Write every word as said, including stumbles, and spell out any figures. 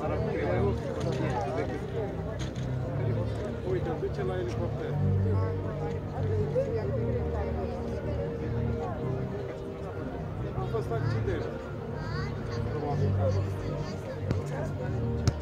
Uite, duce la elicopter. A fost accident. Probabil.